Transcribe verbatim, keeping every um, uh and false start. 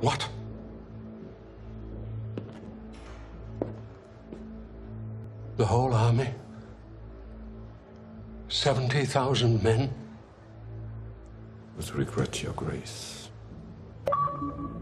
What? The whole army? seventy thousand men? With regret, Your Grace.